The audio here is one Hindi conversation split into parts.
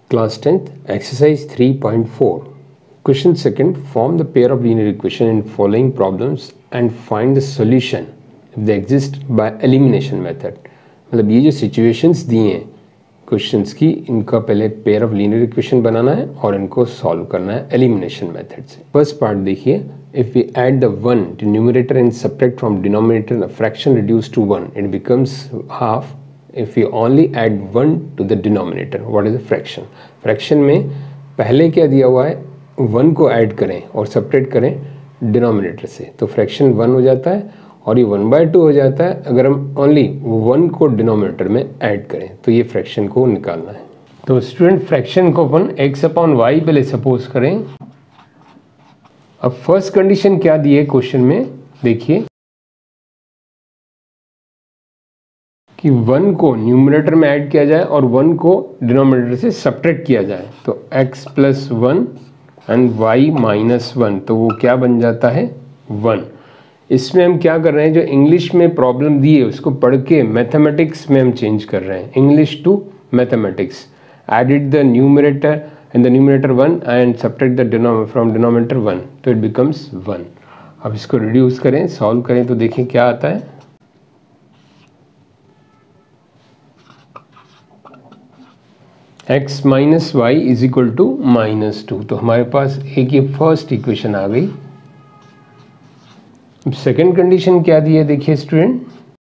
Class 10th, exercise 3.4. Question second, form the pair of linear equation in following problems and find the solution if they exist by elimination method. मतलब ये जो situations दी हैं questions की, इनका पहले pair of linear equation बनाना है और इनको solve करना है elimination method से. First part देखिए, if we add the 1 to numerator and subtract from denominator a fraction reduced to 1, it becomes half. If we only add 1 to the denominator, what is the fraction? Fraction में पहले क्या दिया हुआ है, 1 को ऐड करें और सब्ट्रैक्ट करें डिनोमिनेटर से, तो फ्रैक्शन 1 हो जाता है और ये 1/2 हो जाता है अगर हम ओनली 1 को डिनोमिनेटर में ऐड करें, तो ये फ्रैक्शन को निकालना है. तो स्टूडेंट फ्रैक्शन को अपन x/y पहले सपोज करें. अब फर्स्ट कंडीशन क्या दी है क्वेश्चन में, देखिए कि 1 को न्यूमरेटर में ऐड किया जाए और 1 को डिनोमिनेटर से सब्ट्रैक्ट किया जाए, तो x + 1 एंड y - 1, तो वो क्या बन जाता है 1. इसमें हम क्या कर रहे हैं, जो इंग्लिश में प्रॉब्लम दी है उसको पढ़ के मैथमेटिक्स में हम चेंज कर रहे हैं, English to mathematics. Added the numerator in the numerator 1 and subtract the from denominator 1, तो इट बिकम्स 1. अब इसको रिड्यूस करें, सॉल्व करें, तो देखिए क्या आता है. x - y = -2, तो हमारे पास एक ये फर्स्ट इक्वेशन आ गई. सेकेंड कंडीशन क्या दी है, देखिए student,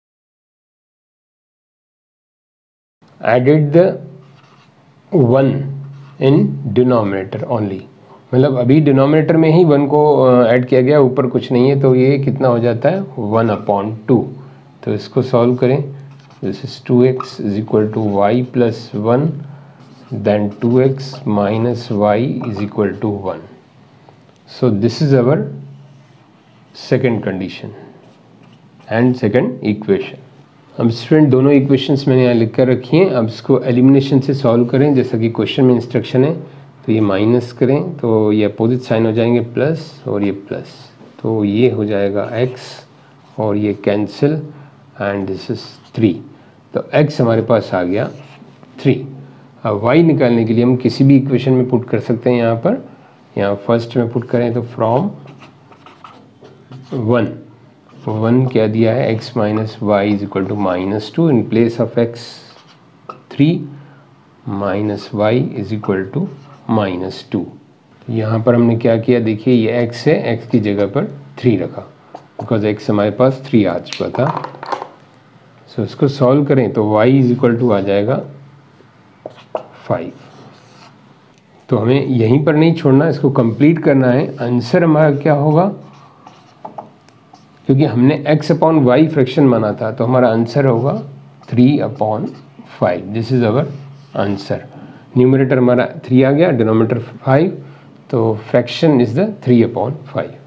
added the 1 in denominator only, मतलब अभी डिनोमिनेटर में ही 1 को ऐड किया गया, ऊपर कुछ नहीं है, तो ये कितना हो जाता है 1/2. तो इसको सॉल्व करें, this is 2x = y + 1 then 2x - y = 1. So this is our second condition and second equation. अब स्टूडेंट दोनों इक्वेशंस मैंने यहाँ लिख कर रखी हैं. अब इसको एलिमिनेशन से सॉल्व करें, जैसा कि क्वेश्चन में इंस्ट्रक्शन है. तो ये माइनस करें तो ये अपोजिट साइन हो जाएंगे प्लस और ये प्लस, तो ये हो जाएगा x और ये कैंसिल एंड दिस इज 3. तो x हमारे पास आ गया 3. अब y निकालने के लिए हम किसी भी इक्वेशन में पुट कर सकते हैं. यहाँ फर्स्ट में पुट करें तो फ्रॉम 1 क्या दिया है, x - y = -2, in place of x 3 - y = -2. यहाँ पर हमने क्या किया, देखिए ये x है, x की जगह पर 3 रखा, बिकॉज x हमारे पास 3 आ चुका था. सो इसको सॉल्व करें तो y = आ जाएगा 5. तो हमें यहीं पर नहीं छोड़ना, इसको कंप्लीट करना है. आंसर हमारा क्या होगा, क्योंकि हमने x/y फ्रैक्शन माना था, तो हमारा आंसर होगा 3/5. This is our answer. Numerator हमारा 3 आ गया, डिनोमिनेटर 5, तो फ्रैक्शन इज द 3/5.